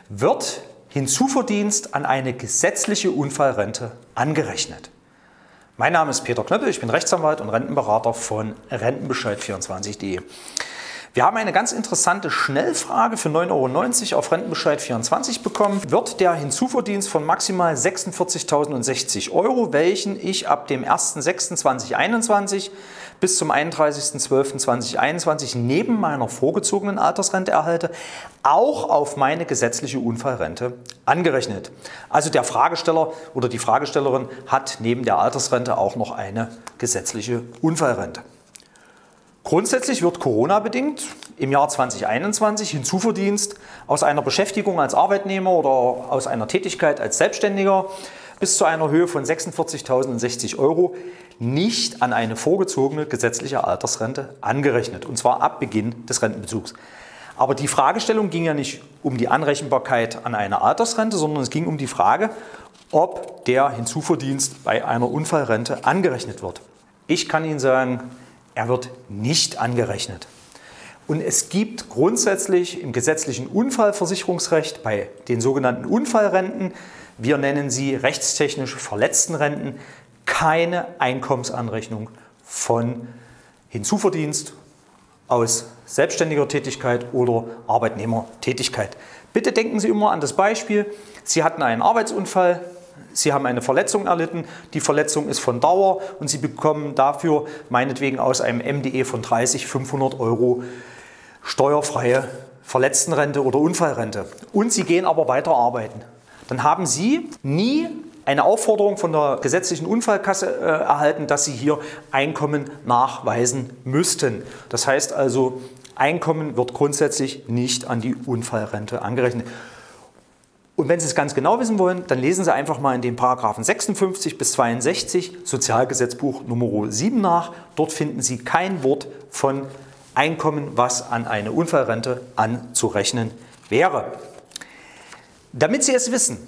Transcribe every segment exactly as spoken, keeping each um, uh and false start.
Wird Hinzuverdienst an eine gesetzliche Unfallrente angerechnet? Mein Name ist Peter Knöppel, ich bin Rechtsanwalt und Rentenberater von Rentenbescheid vierundzwanzig punkt de. Wir haben eine ganz interessante Schnellfrage für neun Euro neunzig auf Rentenbescheid vierundzwanzig bekommen. Wird der Hinzuverdienst von maximal sechsundvierzigtausendsechzig Euro, welchen ich ab dem ersten sechsten zweitausendeinundzwanzig bis zum einunddreißigsten zwölften zweitausendeinundzwanzig neben meiner vorgezogenen Altersrente erhalte, auch auf meine gesetzliche Unfallrente angerechnet? Also der Fragesteller oder die Fragestellerin hat neben der Altersrente auch noch eine gesetzliche Unfallrente. Grundsätzlich wird Corona-bedingt im Jahr zweitausendeinundzwanzig Hinzuverdienst aus einer Beschäftigung als Arbeitnehmer oder aus einer Tätigkeit als Selbstständiger bis zu einer Höhe von sechsundvierzigtausendsechzig Euro nicht an eine vorgezogene gesetzliche Altersrente angerechnet, und zwar ab Beginn des Rentenbezugs. Aber die Fragestellung ging ja nicht um die Anrechenbarkeit an eine Altersrente, sondern es ging um die Frage, ob der Hinzuverdienst bei einer Unfallrente angerechnet wird. Ich kann Ihnen sagen, er wird nicht angerechnet. Und es gibt grundsätzlich im gesetzlichen Unfallversicherungsrecht bei den sogenannten Unfallrenten, wir nennen sie rechtstechnisch Verletztenrenten, keine Einkommensanrechnung von Hinzuverdienst aus selbstständiger Tätigkeit oder Arbeitnehmertätigkeit. Bitte denken Sie immer an das Beispiel, Sie hatten einen Arbeitsunfall, Sie haben eine Verletzung erlitten, die Verletzung ist von Dauer und Sie bekommen dafür meinetwegen aus einem M D E von dreißig fünfhundert Euro steuerfreie Verletztenrente oder Unfallrente. Und Sie gehen aber weiter arbeiten. Dann haben Sie nie eine Aufforderung von der gesetzlichen Unfallkasse äh, erhalten, dass Sie hier Einkommen nachweisen müssten. Das heißt also, Einkommen wird grundsätzlich nicht an die Unfallrente angerechnet. Und wenn Sie es ganz genau wissen wollen, dann lesen Sie einfach mal in den Paragraphen sechsundfünfzig bis zweiundsechzig Sozialgesetzbuch Nummer sieben nach. Dort finden Sie kein Wort von Einkommen, was an eine Unfallrente anzurechnen wäre. Damit Sie es wissen,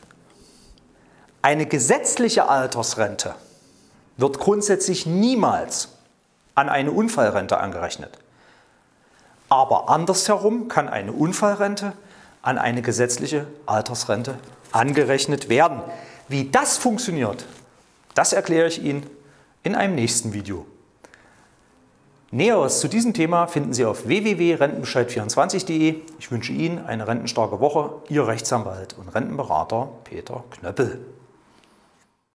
eine gesetzliche Altersrente wird grundsätzlich niemals an eine Unfallrente angerechnet. Aber andersherum kann eine Unfallrente an eine gesetzliche Altersrente angerechnet werden. Wie das funktioniert, das erkläre ich Ihnen in einem nächsten Video. Näheres zu diesem Thema finden Sie auf w w w punkt rentenbescheid vierundzwanzig punkt de. Ich wünsche Ihnen eine rentenstarke Woche. Ihr Rechtsanwalt und Rentenberater Peter Knöppel.